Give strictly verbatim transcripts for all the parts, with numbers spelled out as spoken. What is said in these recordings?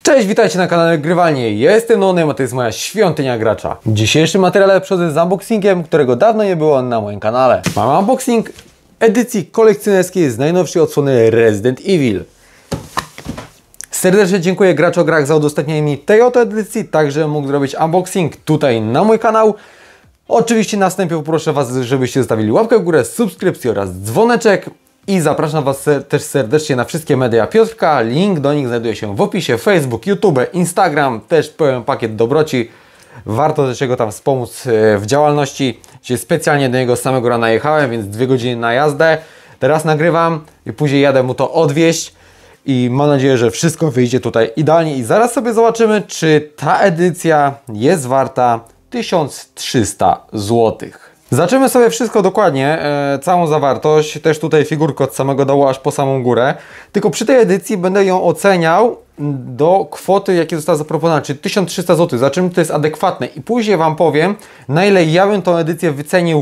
Cześć, witajcie na kanale Grywalnie. Ja jestem Nonem, a to jest moja świątynia gracza. W dzisiejszym materiale przychodzę z unboxingiem, którego dawno nie było na moim kanale. Mam unboxing edycji kolekcjonerskiej z najnowszej odsłony Resident Evil. Serdecznie dziękuję Gracz o Grach za udostępnienie mi tej oto edycji, tak że mógł zrobić unboxing tutaj na mój kanał. Oczywiście na wstępie poproszę Was, żebyście zostawili łapkę w górę, subskrypcję oraz dzwoneczek. I zapraszam Was też serdecznie na wszystkie media Piotrka. Link do nich znajduje się w opisie. Facebook, YouTube, Instagram, też pełen pakiet dobroci. Warto też go tam wspomóc w działalności. Dzisiaj specjalnie do niego z samego rana jechałem, więc dwie godziny na jazdę. Teraz nagrywam i później jadę mu to odwieźć. I mam nadzieję, że wszystko wyjdzie tutaj idealnie. I zaraz sobie zobaczymy, czy ta edycja jest warta tysiąc trzysta złotych. Zaczniemy sobie wszystko dokładnie, e, całą zawartość, też tutaj figurkę od samego dołu aż po samą górę. Tylko przy tej edycji będę ją oceniał do kwoty, jakie została zaproponowana, czyli tysiąc trzysta złotych, za czym to jest adekwatne. I później Wam powiem, na ile ja bym tą edycję wycenił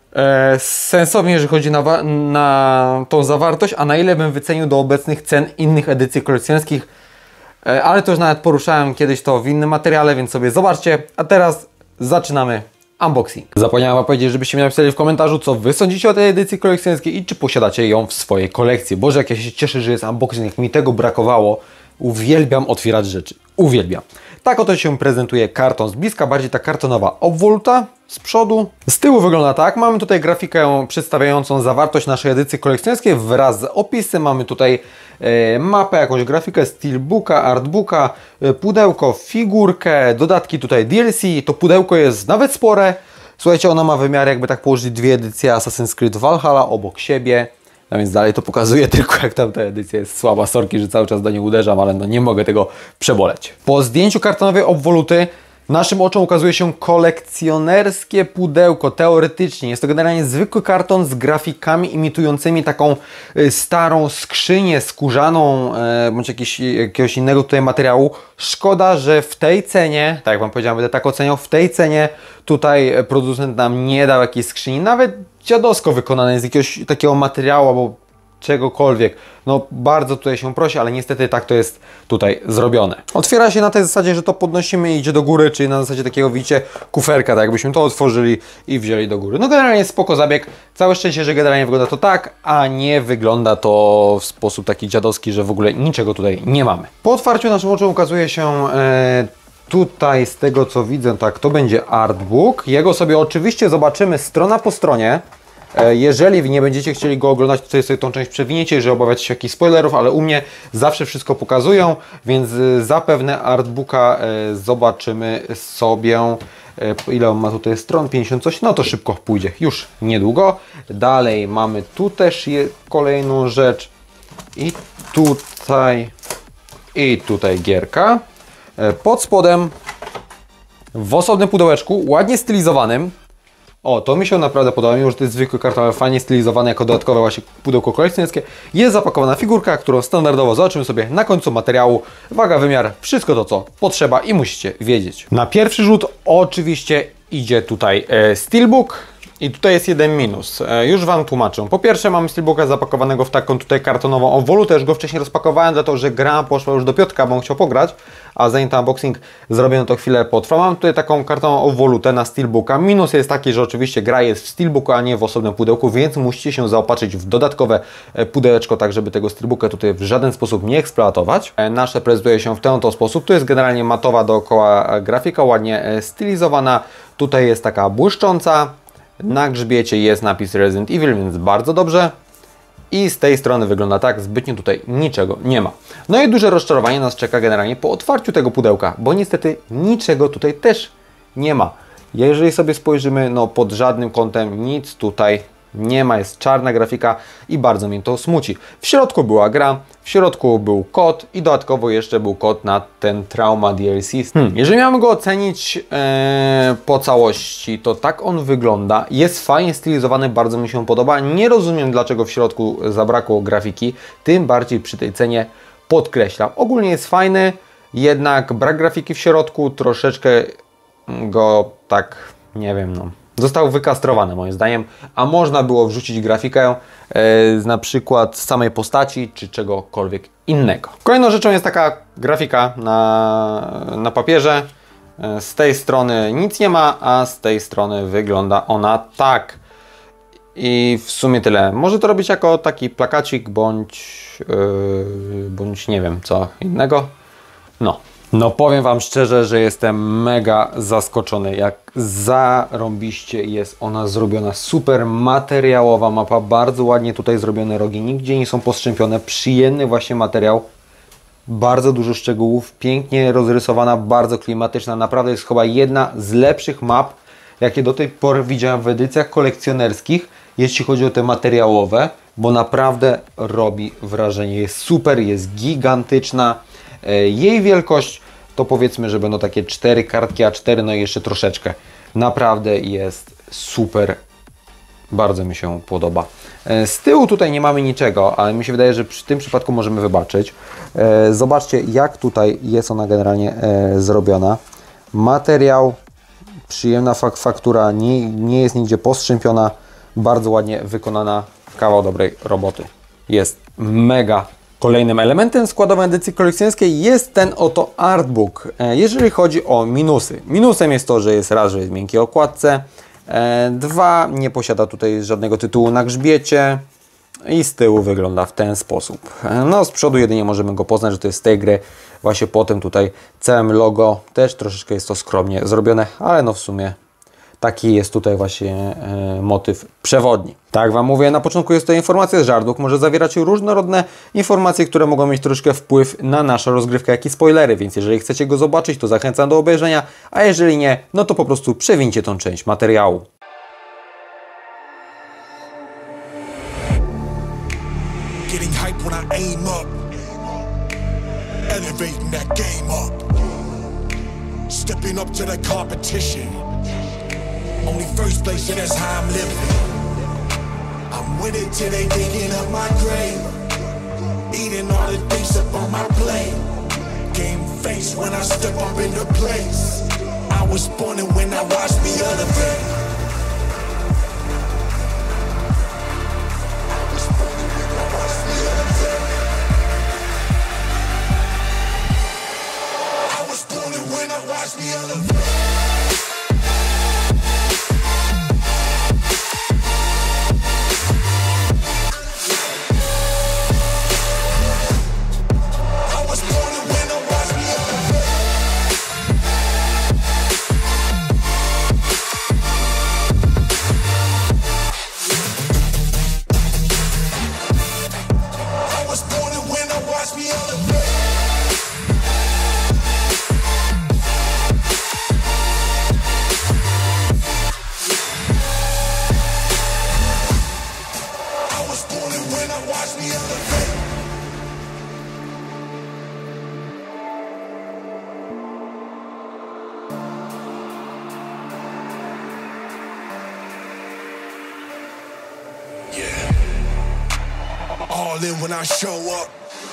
e, sensownie, jeżeli chodzi na, na tą zawartość, a na ile bym wycenił do obecnych cen innych edycji kolekcjonerskich. E, ale to już nawet poruszałem kiedyś to w innym materiale, więc sobie zobaczcie. A teraz zaczynamy unboxing. Zapomniałem Wam powiedzieć, żebyście mi napisali w komentarzu, co Wy sądzicie o tej edycji kolekcjonerskiej i czy posiadacie ją w swojej kolekcji. Boże, jak ja się cieszę, że jest unboxing, jak mi tego brakowało. Uwielbiam otwierać rzeczy. Uwielbiam. Tak oto się prezentuje karton z bliska, bardziej ta kartonowa obwoluta z przodu. Z tyłu wygląda tak. Mamy tutaj grafikę przedstawiającą zawartość naszej edycji kolekcjonerskiej wraz z opisem. Mamy tutaj e, mapę, jakąś grafikę, steelbooka, artbooka, e, pudełko, figurkę, dodatki tutaj D L C. To pudełko jest nawet spore. Słuchajcie, ona ma wymiar, jakby tak położyć dwie edycje Assassin's Creed Valhalla obok siebie. No więc dalej to pokazuje, tylko jak tamta edycja jest słaba. Sorki, że cały czas do niej uderzam, ale no nie mogę tego przeboleć. Po zdjęciu kartonowej obwoluty naszym oczom ukazuje się kolekcjonerskie pudełko. Teoretycznie jest to generalnie zwykły karton z grafikami imitującymi taką y, starą skrzynię skórzaną y, bądź jakiś, jakiegoś innego tutaj materiału. Szkoda, że w tej cenie, tak jak Wam powiedziałem, będę tak oceniał, w tej cenie tutaj producent nam nie dał jakiejś skrzyni, nawet dziadowsko wykonane z jakiegoś takiego materiału albo czegokolwiek. No bardzo tutaj się prosi, ale niestety tak to jest tutaj zrobione. Otwiera się na tej zasadzie, że to podnosimy i idzie do góry, czyli na zasadzie takiego, widzicie, kuferka, tak jakbyśmy to otworzyli i wzięli do góry. No generalnie spoko zabieg. Całe szczęście, że generalnie wygląda to tak, a nie wygląda to w sposób taki dziadowski, że w ogóle niczego tutaj nie mamy. Po otwarciu naszym oczom ukazuje się e, tutaj, z tego co widzę, tak, to będzie artbook. Jego sobie oczywiście zobaczymy strona po stronie. Jeżeli Wy nie będziecie chcieli go oglądać, to sobie tą część przewiniecie, jeżeli obawiacie się jakichś spoilerów, ale u mnie zawsze wszystko pokazują, więc zapewne artbooka zobaczymy sobie. Ile on ma tutaj stron? pięćdziesiąt coś, no to szybko pójdzie, już niedługo. Dalej mamy tu też kolejną rzecz i tutaj i tutaj gierka. Pod spodem w osobnym pudełeczku, ładnie stylizowanym. O, to mi się naprawdę podoba, mimo że to jest zwykły karton, ale fajnie stylizowany jako dodatkowe właśnie pudełko kolekcjonerskie. Jest zapakowana figurka, którą standardowo zobaczymy sobie na końcu materiału. Waga, wymiar, wszystko to, co potrzeba i musicie wiedzieć. Na pierwszy rzut oczywiście idzie tutaj e, steelbook. I tutaj jest jeden minus. E, już Wam tłumaczę. Po pierwsze mamy steelbooka zapakowanego w taką tutaj kartonową obwolutę. Już go wcześniej rozpakowałem, dlatego że gra poszła już do Piotrka, bo on chciał pograć. A zanim ten unboxing zrobię, no to chwilę potrwa. Mam tutaj taką kartonową obwolutę na steelbooka. Minus jest taki, że oczywiście gra jest w steelbooku, a nie w osobnym pudełku, więc musicie się zaopatrzyć w dodatkowe pudełeczko, tak żeby tego steelbooka tutaj w żaden sposób nie eksploatować. E, nasze prezentuje się w ten oto sposób. Tu jest generalnie matowa dookoła grafika, ładnie stylizowana. Tutaj jest taka błyszcząca. Na grzbiecie jest napis Resident Evil, więc bardzo dobrze. I z tej strony wygląda tak, zbytnio tutaj niczego nie ma. No i duże rozczarowanie nas czeka generalnie po otwarciu tego pudełka, bo niestety niczego tutaj też nie ma. Jeżeli sobie spojrzymy, no pod żadnym kątem nic tutaj nie ma, jest czarna grafika i bardzo mnie to smuci. W środku była gra, w środku był kod i dodatkowo jeszcze był kod na ten Trauma D L C. Hmm. Jeżeli miałem go ocenić ee, po całości, to tak on wygląda. Jest fajnie stylizowany, bardzo mi się podoba. Nie rozumiem, dlaczego w środku zabrakło grafiki, tym bardziej przy tej cenie podkreślam. Ogólnie jest fajny, jednak brak grafiki w środku troszeczkę go tak, nie wiem, no Został wykastrowany moim zdaniem, a można było wrzucić grafikę e, na przykład z samej postaci czy czegokolwiek innego. Kolejną rzeczą jest taka grafika na, na papierze. E, z tej strony nic nie ma, a z tej strony wygląda ona tak. I w sumie tyle. Może to robić jako taki plakacik bądź, yy, bądź nie wiem co innego. No. No powiem Wam szczerze, że jestem mega zaskoczony, jak zarąbiście jest ona zrobiona. Super materiałowa mapa, bardzo ładnie tutaj zrobione rogi, nigdzie nie są postrzępione, przyjemny właśnie materiał. Bardzo dużo szczegółów, pięknie rozrysowana, bardzo klimatyczna. Naprawdę jest chyba jedna z lepszych map, jakie do tej pory widziałem w edycjach kolekcjonerskich, jeśli chodzi o te materiałowe, bo naprawdę robi wrażenie. Jest super, jest gigantyczna. Jej wielkość to powiedzmy, że będą takie cztery kartki A cztery, no i jeszcze troszeczkę. Naprawdę jest super. Bardzo mi się podoba. Z tyłu tutaj nie mamy niczego, ale mi się wydaje, że przy tym przypadku możemy wybaczyć. Zobaczcie, jak tutaj jest ona generalnie zrobiona. Materiał, przyjemna faktura, nie, nie jest nigdzie postrzępiona. Bardzo ładnie wykonana, kawał dobrej roboty. Jest mega. Kolejnym elementem składowym edycji kolekcjonerskiej jest ten oto artbook. Jeżeli chodzi o minusy. Minusem jest to, że jest raz, że jest w miękkiej okładce. Dwa, nie posiada tutaj żadnego tytułu na grzbiecie. I z tyłu wygląda w ten sposób. No z przodu jedynie możemy go poznać, że to jest z tej gry. Właśnie potem tutaj całym logo. Też troszeczkę jest to skromnie zrobione, ale no w sumie taki jest tutaj właśnie e, motyw przewodni. Tak jak Wam mówię, na początku jest to informacja, że artbook może zawierać różnorodne informacje, które mogą mieć troszkę wpływ na naszą rozgrywkę, jak i spoilery, więc jeżeli chcecie go zobaczyć, to zachęcam do obejrzenia, a jeżeli nie, no to po prostu przewincie tą część materiału. Getting hype when I aim up. Elevating that game up. Stepping up to the competition. Only first place, and that's how I'm living. I'm with it till they digging up my grave. Eating all the things up on my plate. Game face when I step up into place. I was born and when I watched me elevate. I was born and when I watched me elevate. I was born and when I watched me elevate. All in when I show up.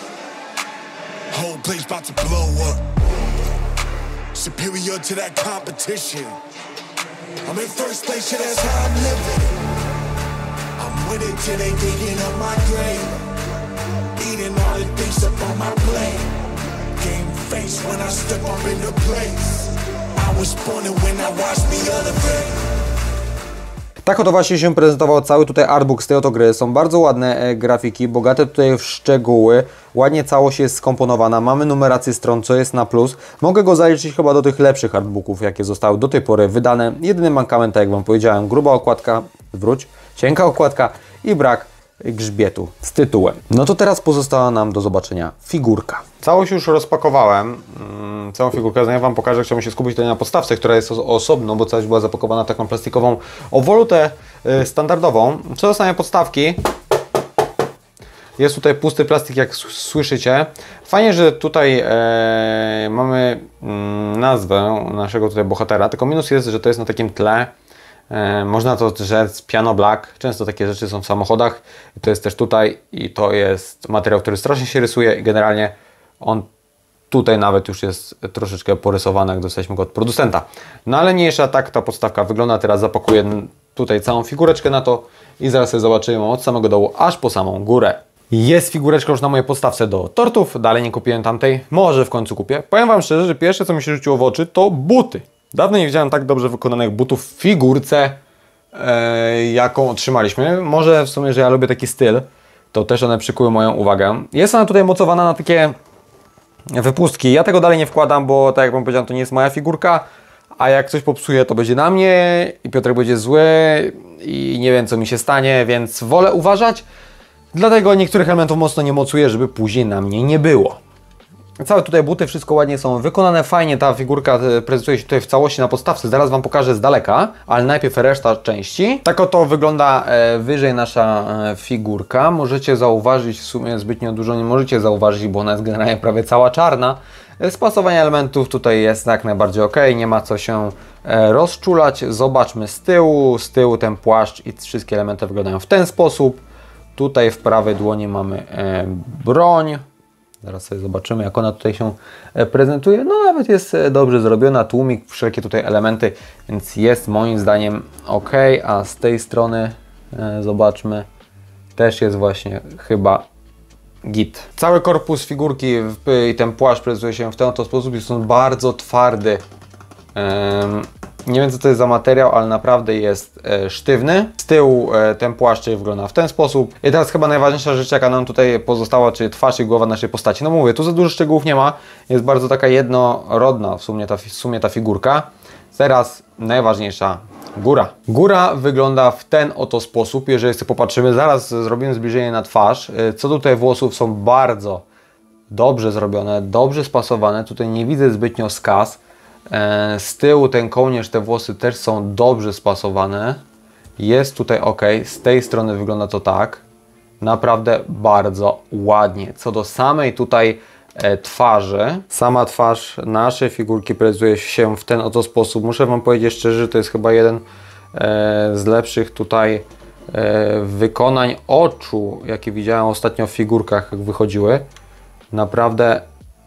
Whole place about to blow up. Superior to that competition. I'm in first place, yeah, that's how I'm living. I'm with it till they digging up my grave. Eating all the things up on my plate. Game face when I step up into place. I was born and when I watched me elevate. Tak oto właśnie się prezentował cały tutaj artbook z tej oto gry. Są bardzo ładne e, grafiki, bogate tutaj w szczegóły. Ładnie całość jest skomponowana. Mamy numerację stron, co jest na plus. Mogę go zaliczyć chyba do tych lepszych artbooków, jakie zostały do tej pory wydane. Jedyny mankament, tak jak Wam powiedziałem, gruba okładka, wróć, cienka okładka i brak grzbietu z tytułem. No to teraz pozostała nam do zobaczenia figurka. Całość już rozpakowałem. Hmm, całą figurkę ja Wam pokażę. Chciałbym się skupić tutaj na podstawce, która jest osobno, bo całość była zapakowana w taką plastikową owolutę yy, standardową. Co do samej podstawki, jest tutaj pusty plastik, jak słyszycie. Fajnie, że tutaj e, mamy mm, nazwę naszego tutaj bohatera, tylko minus jest, że to jest na takim tle. E, można to rzec piano black. Często takie rzeczy są w samochodach. I to jest też tutaj i to jest materiał, który strasznie się rysuje i generalnie on Tutaj nawet już jest troszeczkę porysowane, jak dostaliśmy go od producenta. No ale mniejsza, tak ta podstawka wygląda. Teraz zapakuję tutaj całą figureczkę na to i zaraz sobie zobaczymy od samego dołu aż po samą górę. Jest figureczka już na mojej podstawce do tortów, dalej nie kupiłem tamtej, może w końcu kupię. Powiem Wam szczerze, że pierwsze co mi się rzuciło w oczy to buty. Dawno nie widziałem tak dobrze wykonanych butów w figurce, e, jaką otrzymaliśmy. Może w sumie, że ja lubię taki styl, to też one przykuły moją uwagę. Jest ona tutaj mocowana na takie wypustki. Ja tego dalej nie wkładam, bo tak jak Wam powiedziałem, to nie jest moja figurka, a jak coś popsuje, to będzie na mnie i Piotrek będzie zły i nie wiem, co mi się stanie, więc wolę uważać. Dlatego niektórych elementów mocno nie mocuję, żeby później na mnie nie było. Całe tutaj buty, wszystko ładnie są wykonane, fajnie ta figurka prezentuje się tutaj w całości na podstawce, zaraz Wam pokażę z daleka, ale najpierw reszta części. Tak oto wygląda wyżej nasza figurka, możecie zauważyć, w sumie zbytnio dużo nie możecie zauważyć, bo ona jest generalnie prawie cała czarna. Spasowanie elementów tutaj jest jak najbardziej ok, nie ma co się rozczulać. Zobaczmy z tyłu, z tyłu ten płaszcz i wszystkie elementy wyglądają w ten sposób. Tutaj w prawej dłoni mamy broń. Zaraz sobie zobaczymy, jak ona tutaj się prezentuje. No nawet jest dobrze zrobiona, tłumik, wszelkie tutaj elementy, więc jest moim zdaniem ok. A z tej strony e, zobaczmy, też jest właśnie chyba git. Cały korpus figurki i ten płaszcz prezentuje się w ten oto sposób, jest on bardzo twardy. Ehm, Nie wiem, co to jest za materiał, ale naprawdę jest e, sztywny. Z tyłu e, ten płaszcz wygląda w ten sposób. I teraz chyba najważniejsza rzecz, jaka nam tutaj pozostała, czyli twarz i głowa naszej postaci. No mówię, tu za dużo szczegółów nie ma. Jest bardzo taka jednorodna w sumie ta, w sumie ta figurka. Teraz najważniejsza góra. Góra wygląda w ten oto sposób. Jeżeli sobie popatrzymy, zaraz zrobimy zbliżenie na twarz. E, co tutaj włosów są bardzo dobrze zrobione, dobrze spasowane. Tutaj nie widzę zbytnio skaz. Z tyłu ten kołnierz, te włosy też są dobrze spasowane. Jest tutaj ok. Z tej strony wygląda to tak. Naprawdę bardzo ładnie. Co do samej tutaj e, twarzy. Sama twarz naszej figurki prezentuje się w ten oto sposób. Muszę Wam powiedzieć szczerze, że to jest chyba jeden e, z lepszych tutaj e, wykonań oczu, jakie widziałem ostatnio w figurkach, jak wychodziły. Naprawdę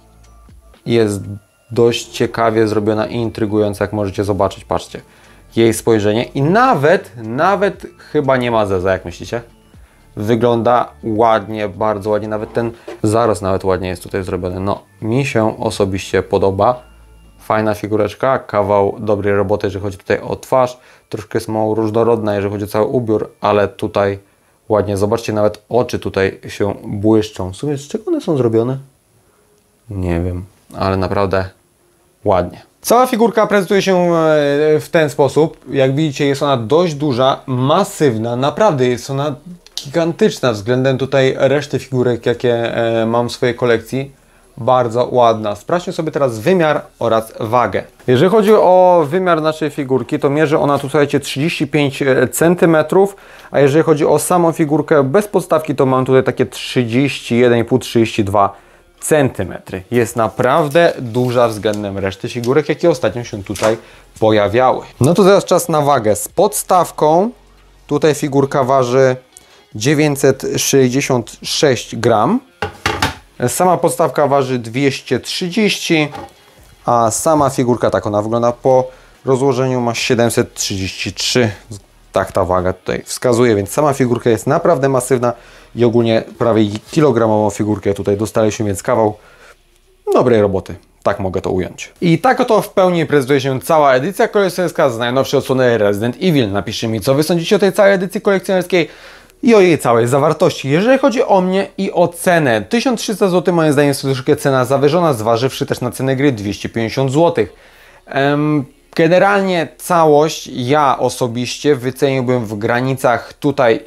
jest dość ciekawie zrobiona i intrygująca, jak możecie zobaczyć, patrzcie, jej spojrzenie i nawet, nawet chyba nie ma zeza, jak myślicie? Wygląda ładnie, bardzo ładnie, nawet ten zarost nawet ładnie jest tutaj zrobiony. No, mi się osobiście podoba. Fajna figureczka, kawał dobrej roboty, jeżeli chodzi tutaj o twarz. Troszkę jest mało różnorodna, jeżeli chodzi o cały ubiór, ale tutaj ładnie. Zobaczcie, nawet oczy tutaj się błyszczą. W sumie z czego one są zrobione? Nie wiem, ale naprawdę ładnie. Cała figurka prezentuje się w ten sposób. Jak widzicie, jest ona dość duża, masywna. Naprawdę jest ona gigantyczna względem tutaj reszty figurek, jakie mam w swojej kolekcji. Bardzo ładna. Sprawdźmy sobie teraz wymiar oraz wagę. Jeżeli chodzi o wymiar naszej figurki, to mierzy ona tu, słuchajcie, trzydzieści pięć centymetrów, a jeżeli chodzi o samą figurkę bez podstawki, to mam tutaj takie trzydzieści jeden i pół do trzydziestu dwóch centymetrów. Jest naprawdę duża względem reszty figurek, jakie ostatnio się tutaj pojawiały. No to teraz czas na wagę. Z podstawką tutaj figurka waży dziewięćset sześćdziesiąt sześć gram. Sama podstawka waży dwieście trzydzieści, a sama figurka, tak ona wygląda po rozłożeniu, ma siedemset trzydzieści trzy. Tak ta waga tutaj wskazuje, więc sama figurka jest naprawdę masywna i ogólnie prawie kilogramową figurkę tutaj dostaliśmy, więc kawał dobrej roboty. Tak mogę to ująć. I tak oto w pełni prezentuje się cała edycja kolekcjonerska z najnowszej odsłony Resident Evil. Napiszcie mi, co Wy sądzicie o tej całej edycji kolekcjonerskiej i o jej całej zawartości. Jeżeli chodzi o mnie i o cenę, tysiąc trzysta złotych moim zdaniem jest troszkę cena zawyżona, zważywszy też na cenę gry dwieście pięćdziesiąt złotych. Um, generalnie całość ja osobiście wyceniłbym w granicach tutaj,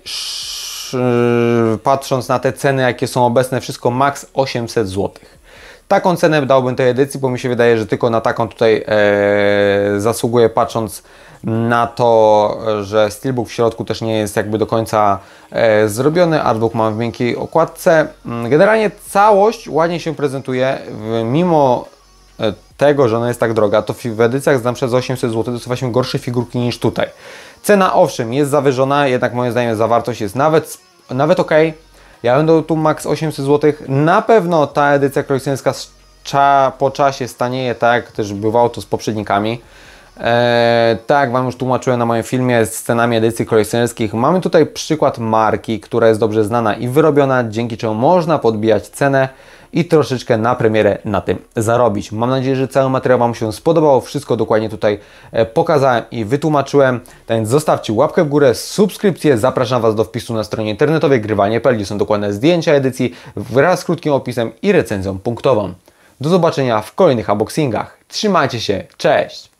patrząc na te ceny, jakie są obecne, wszystko maks osiemset złotych. Taką cenę dałbym tej edycji, bo mi się wydaje, że tylko na taką tutaj e, zasługuje, patrząc na to, że steelbook w środku też nie jest jakby do końca e, zrobiony. Artbook mam w miękkiej okładce. Generalnie całość ładnie się prezentuje, mimo tego, że ona jest tak droga, to w edycjach znam przez osiemset złotych dostawaliśmy gorsze figurki niż tutaj. Cena owszem jest zawyżona, jednak moim zdaniem zawartość jest nawet, nawet ok. Ja będę tu maks osiemset złotych. Na pewno ta edycja kolekcjonerska cza, po czasie stanieje, tak jak też bywało to z poprzednikami. Eee, tak jak Wam już tłumaczyłem na moim filmie z cenami edycji kolekcjonerskich, mamy tutaj przykład marki, która jest dobrze znana i wyrobiona, dzięki czemu można podbijać cenę i troszeczkę na premierę na tym zarobić. Mam nadzieję, że cały materiał Wam się spodobał, wszystko dokładnie tutaj e, pokazałem i wytłumaczyłem, tak więc zostawcie łapkę w górę, subskrypcję, zapraszam Was do wpisu na stronie internetowej grywanie kropka p l, gdzie są dokładne zdjęcia edycji wraz z krótkim opisem i recenzją punktową. Do zobaczenia w kolejnych unboxingach. Trzymajcie się, cześć!